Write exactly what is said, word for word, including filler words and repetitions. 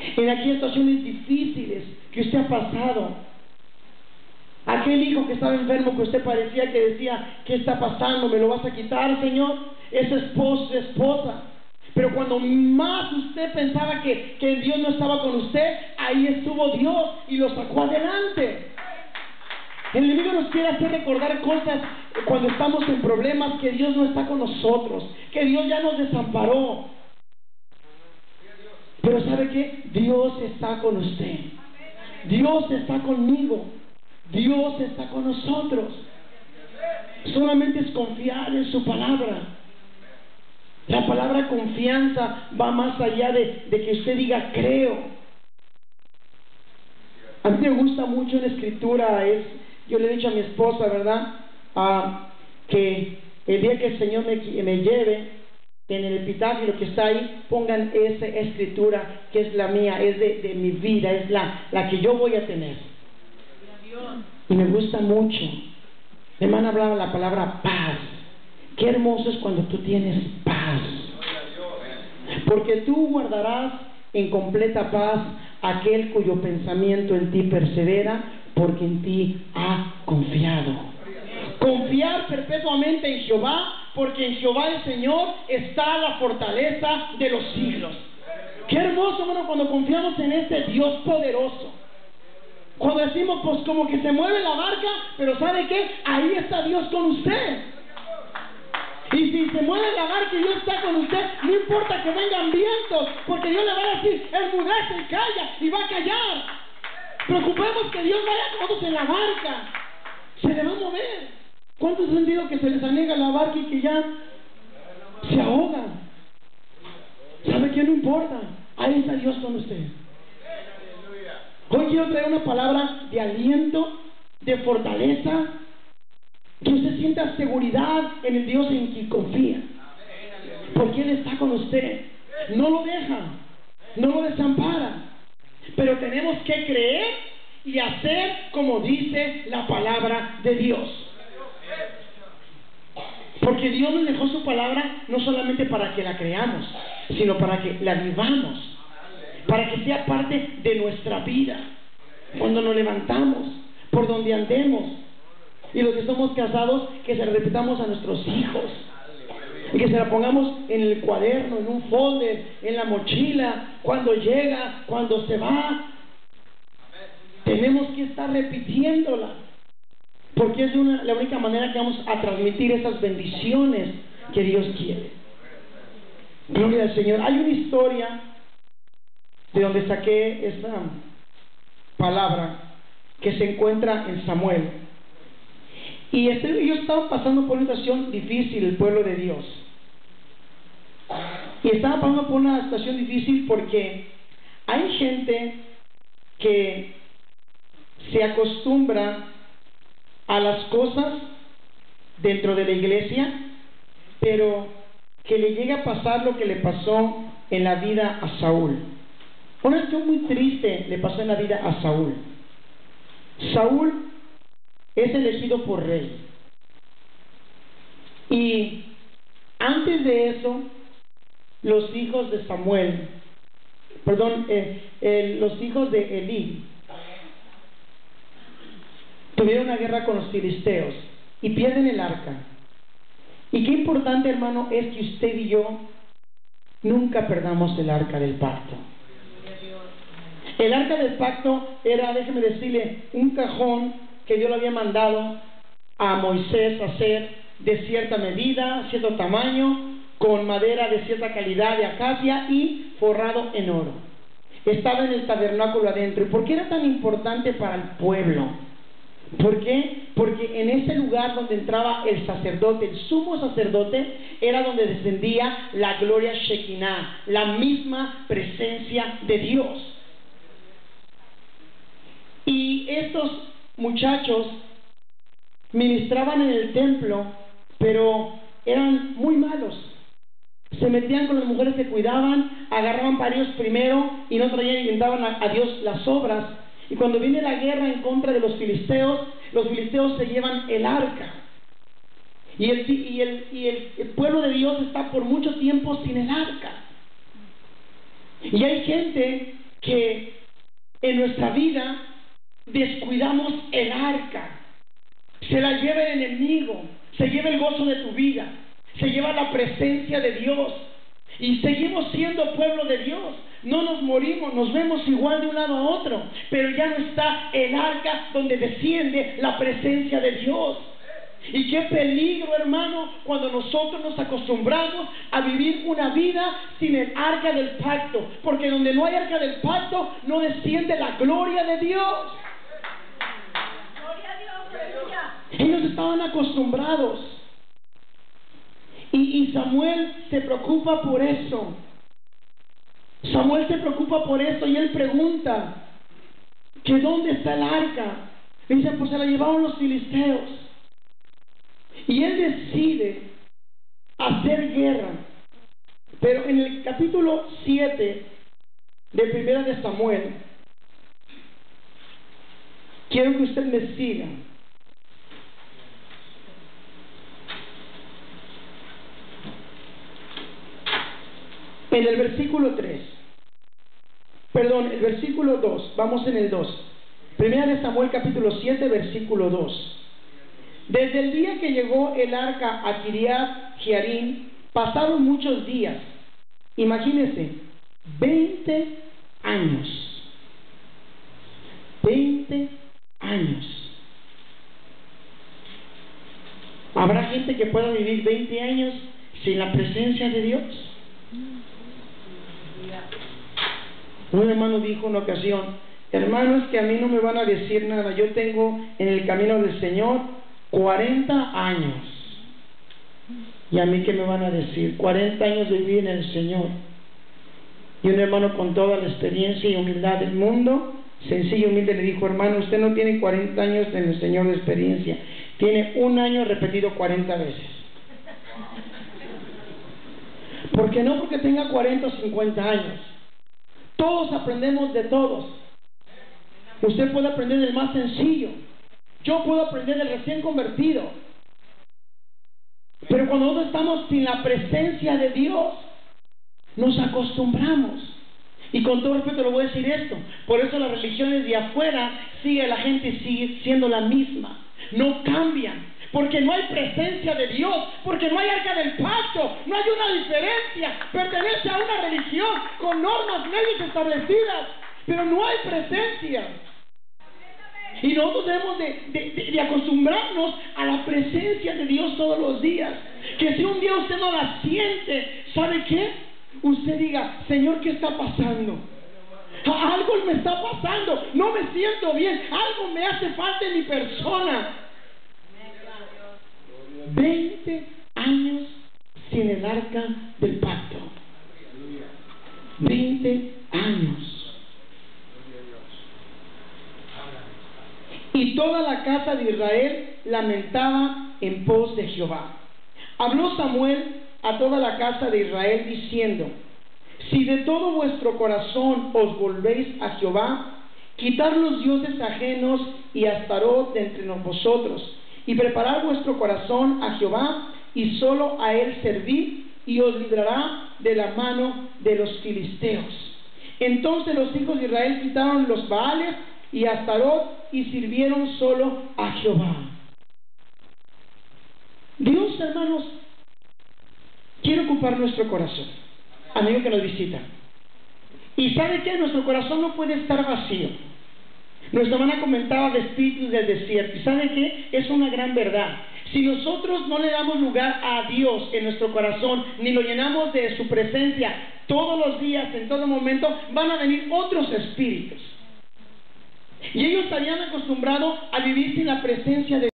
en aquellas situaciones difíciles que usted ha pasado. Aquel hijo que estaba enfermo, que usted parecía que decía, ¿qué está pasando? ¿Me lo vas a quitar, Señor? Ese esposo, su esposa. Pero cuando más usted pensaba que, que Dios no estaba con usted, ahí estuvo Dios y lo sacó adelante. El enemigo nos quiere hacer recordar cosas cuando estamos en problemas, que Dios no está con nosotros, que Dios ya nos desamparó. Pero ¿sabe qué? Dios está con usted. Dios está conmigo. Dios está con nosotros. Solamente es confiar en su palabra. La palabra confianza va más allá de, de que usted diga creo. A mí me gusta mucho en la escritura, es, yo le he dicho a mi esposa, ¿verdad? Ah, que el día que el Señor me, me lleve, en el epitafio, lo que está ahí, pongan esa escritura que es la mía, es de, de mi vida, es la, la que yo voy a tener. Y me gusta mucho. Me han hablado la palabra paz. Qué hermoso es cuando tú tienes paz, porque tú guardarás en completa paz aquel cuyo pensamiento en ti persevera, porque en ti ha confiado. Confiar perpetuamente en Jehová, porque en Jehová el Señor está la fortaleza de los siglos. Qué hermoso, hermano, cuando confiamos en este Dios poderoso. Cuando decimos, pues como que se mueve la barca, pero ¿sabe qué? Ahí está Dios con usted. Y si se mueve la barca y Dios está con usted, no importa que vengan vientos, porque Dios le va a decir, enmudece y calla, y va a callar. Preocupemos que Dios vaya con nosotros en la barca. Se le va a mover. ¿Cuántos han sentido que se les anega la barca y que ya se ahogan? ¿Sabe qué? No importa. Ahí está Dios con usted. Hoy quiero traer una palabra de aliento, de fortaleza, que usted sienta seguridad en el Dios en quien confía, porque Él está con usted, no lo deja, no lo desampara. Pero tenemos que creer y hacer como dice la palabra de Dios, porque Dios nos dejó su palabra no solamente para que la creamos, sino para que la vivamos, para que sea parte de nuestra vida, cuando nos levantamos, por donde andemos. Y los que somos casados, que se la repitamos a nuestros hijos, y que se la pongamos en el cuaderno, en un folder, en la mochila, cuando llega, cuando se va. Tenemos que estar repitiéndola, porque es una, la única manera que vamos a transmitir esas bendiciones que Dios quiere. Gloria al Señor. Hay una historia de donde saqué esta palabra que se encuentra en Samuel. Y este, ellos estaban pasando por una situación difícil, el pueblo de Dios. Y estaban pasando por una situación difícil porque hay gente que se acostumbra a las cosas dentro de la iglesia, pero que le llega a pasar lo que le pasó en la vida a Saúl. Una situación muy triste le pasó en la vida a Saúl. Saúl es elegido por rey. Y antes de eso, los hijos de Samuel, perdón, eh, eh, los hijos de Elí, tuvieron una guerra con los filisteos y pierden el arca. Y qué importante, hermano, es que usted y yo nunca perdamos el arca del pacto. El arca del pacto era, déjeme decirle, un cajón que Dios le había mandado a Moisés a hacer de cierta medida, cierto tamaño, con madera de cierta calidad de acacia y forrado en oro. Estaba en el tabernáculo adentro. ¿Y por qué era tan importante para el pueblo? ¿Por qué? Porque en ese lugar donde entraba el sacerdote, el sumo sacerdote, era donde descendía la gloria Shekinah, la misma presencia de Dios. Y estos muchachos ministraban en el templo, pero eran muy malos. Se metían con las mujeres que cuidaban, agarraban varios primero y no traían y inventaban a, a Dios las obras. Y cuando viene la guerra en contra de los filisteos, los filisteos se llevan el arca. Y el, y el, y el, el pueblo de Dios está por mucho tiempo sin el arca. Y hay gente que en nuestra vida descuidamos el arca. Se la lleva el enemigo, se lleva el gozo de tu vida, se lleva la presencia de Dios. Y seguimos siendo pueblo de Dios. No nos morimos, nos vemos igual de un lado a otro, pero ya no está el arca donde desciende la presencia de Dios. Y qué peligro, hermano, cuando nosotros nos acostumbramos a vivir una vida sin el arca del pacto, porque donde no hay arca del pacto no desciende la gloria de Dios. Gloria a Dios, aleluya. Ellos estaban acostumbrados. Y, y Samuel se preocupa por eso. Samuel se preocupa por eso y él pregunta que dónde está el arca. Y dice, pues se la llevaron los filisteos. Y él decide hacer guerra. Pero en el capítulo siete de Primera de Samuel, quiero que usted me siga. En el versículo tres, perdón, el versículo dos, vamos en el dos. Primera de Samuel capítulo siete, versículo dos. Desde el día que llegó el arca a Kiriat Jearim, pasaron muchos días. Imagínense, veinte años. veinte años. ¿Habrá gente que pueda vivir veinte años sin la presencia de Dios? Un hermano dijo en una ocasión, hermanos, que a mí no me van a decir nada, yo tengo en el camino del Señor cuarenta años. ¿Y a mí qué me van a decir? cuarenta años de vivir en el Señor. Y un hermano con toda la experiencia y humildad del mundo, sencillo y humilde, le dijo, hermano, usted no tiene cuarenta años en el Señor de experiencia, tiene un año repetido cuarenta veces. ¿Por qué no? Porque tenga cuarenta o cincuenta años. Todos aprendemos de todos. Usted puede aprender del más sencillo. Yo puedo aprender del recién convertido. Pero cuando nosotros estamos sin la presencia de Dios, nos acostumbramos. Y con todo respeto le voy a decir esto. Por eso las religiones de afuera sigue la gente sigue siendo la misma. No cambian. Porque no hay presencia de Dios, porque no hay arca del pacto, no hay una diferencia. Pertenece a una religión con normas, leyes establecidas, pero no hay presencia. Y nosotros debemos de, de, de, de acostumbrarnos a la presencia de Dios todos los días. Que si un día usted no la siente, ¿sabe qué? Usted diga, Señor, ¿qué está pasando? Algo me está pasando, no me siento bien, algo me hace falta en mi persona. veinte años sin el arca del pacto. veinte años. Y toda la casa de Israel lamentaba en pos de Jehová. Habló Samuel a toda la casa de Israel diciendo, si de todo vuestro corazón os volvéis a Jehová, quitad los dioses ajenos y Astarot de entre vosotros, y preparad vuestro corazón a Jehová, y solo a él servid, y os librará de la mano de los filisteos. Entonces los hijos de Israel quitaron los Baales y Astarot, y sirvieron solo a Jehová. Dios, hermanos, quiere ocupar nuestro corazón. Amigo que nos visita. Y sabe que nuestro corazón no puede estar vacío. Nuestra hermana comentaba de espíritus del desierto. ¿Y sabe qué? Es una gran verdad. Si nosotros no le damos lugar a Dios en nuestro corazón, ni lo llenamos de su presencia todos los días, en todo momento, van a venir otros espíritus. Y ellos estarían acostumbrados a vivir sin la presencia de Dios.